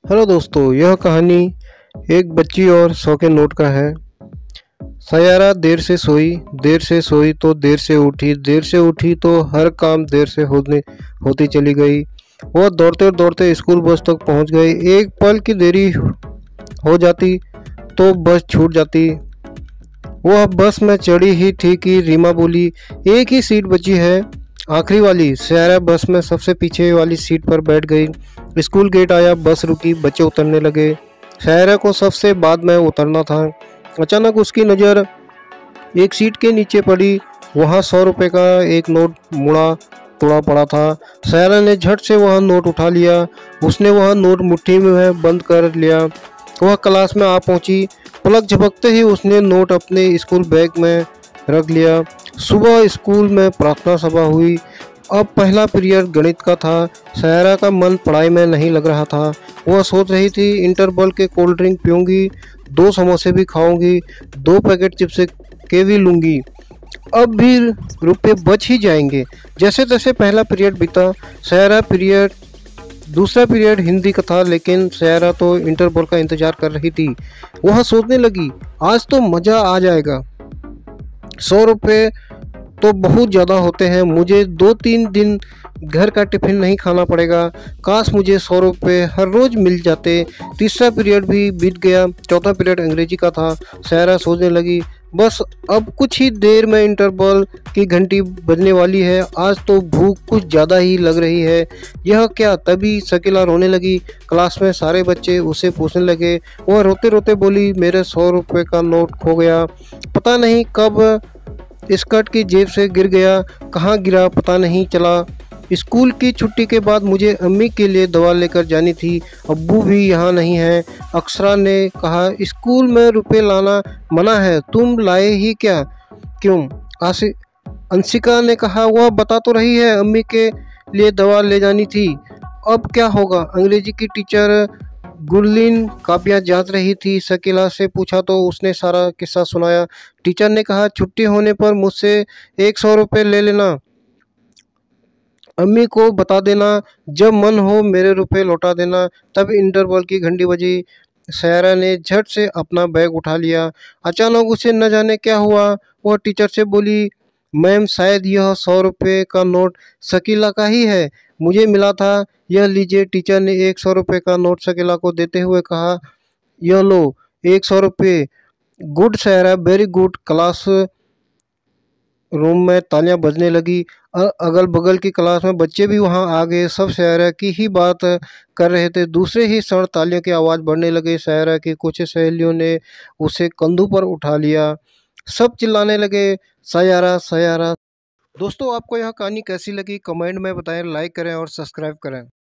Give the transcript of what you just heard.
Hello दोस्तों, यह कहानी एक बच्ची और 100 के नोट का है। सयारा देर से सोई तो देर से उठी तो हर काम देर से होती चली गई। वह दौड़ते दौड़ते स्कूल बस तक पहुंच गई। एक पल की देरी हो जाती तो बस छूट जाती। वह बस में चढ़ी ही थी कि रीमा बोली, एक ही सीट बची है, आखिरी वाली। सयारा बस में सबसे पीछे वाली सीट पर बैठ गई। स्कूल गेट आया, बस रुकी, बच्चे उतरने लगे। सयारा को सबसे बाद में उतरना था। अचानक उसकी नज़र एक सीट के नीचे पड़ी। वहाँ 100 रुपये का एक नोट मुड़ा तोड़ा पड़ा था। सयारा ने झट से वह नोट उठा लिया। उसने वह नोट मुट्ठी में बंद कर लिया। वह क्लास में आ पहुंची। पलक झपकते ही उसने नोट अपने स्कूल बैग में रख लिया। सुबह स्कूल में प्रार्थना सभा हुई। अब पहला पीरियड गणित का था। सयारा का मन पढ़ाई में नहीं लग रहा था। वह सोच रही थी, इंटरवल के कोल्ड ड्रिंक पीऊँगी, 2 समोसे भी खाऊंगी, 2 पैकेट चिप्स के भी लूँगी, अब भी रुपए बच ही जाएंगे। जैसे तैसे पहला पीरियड बीता। दूसरा पीरियड हिंदी का था, लेकिन सयारा तो इंटरवल का इंतजार कर रही थी। वह सोचने लगी, आज तो मज़ा आ जाएगा। 100 रुपये तो बहुत ज़्यादा होते हैं, मुझे 2-3 दिन घर का टिफिन नहीं खाना पड़ेगा। काश मुझे 100 रुपये हर रोज़ मिल जाते। तीसरा पीरियड भी बीत गया। चौथा पीरियड अंग्रेजी का था। सयारा सोचने लगी, बस अब कुछ ही देर में इंटरवल की घंटी बजने वाली है। आज तो भूख कुछ ज़्यादा ही लग रही है। यह क्या? तभी शकीला रोने लगी। क्लास में सारे बच्चे उसे पूछने लगे। वह रोते रोते बोली, मेरे 100 रुपये का नोट खो गया। पता नहीं कब स्कर्ट की जेब से गिर गया, कहाँ गिरा पता नहीं चला। स्कूल की छुट्टी के बाद मुझे अम्मी के लिए दवा लेकर जानी थी। अब्बू भी यहाँ नहीं है। अक्षरा ने कहा, स्कूल में रुपए लाना मना है, तुम लाए ही क्या? क्यों? आशि अंशिका ने कहा, वह बता तो रही है अम्मी के लिए दवा ले जानी थी। अब क्या होगा? अंग्रेजी की टीचर गुरलीन कापियाँ जांच रही थी। शकीला से पूछा तो उसने सारा किस्सा सुनाया। टीचर ने कहा, छुट्टी होने पर मुझसे 100 रुपये ले लेना, अम्मी को बता देना, जब मन हो मेरे रुपए लौटा देना। तब इंटरवल की घंटी बजी। सयारा ने झट से अपना बैग उठा लिया। अचानक उसे न जाने क्या हुआ। वह टीचर से बोली, मैम शायद यह 100 रुपये का नोट शकीला का ही है, मुझे मिला था, यह लीजिए। टीचर ने एक 100 रुपये का नोट शकीला को देते हुए कहा, यह लो 100 रुपये। Good Saiyaara, very good. Classroom में तालियां बजने लगी। अगल बगल की क्लास में बच्चे भी वहां आ गए। सब सयारा की ही बात कर रहे थे। दूसरे ही क्षण तालियों की आवाज़ बढ़ने लगी। सयारा की कुछ सहेलियों ने उसे कंधों पर उठा लिया। सब चिल्लाने लगे, सयारा सयारा। दोस्तों, आपको यह कहानी कैसी लगी कमेंट में बताएं, लाइक करें और सब्सक्राइब करें।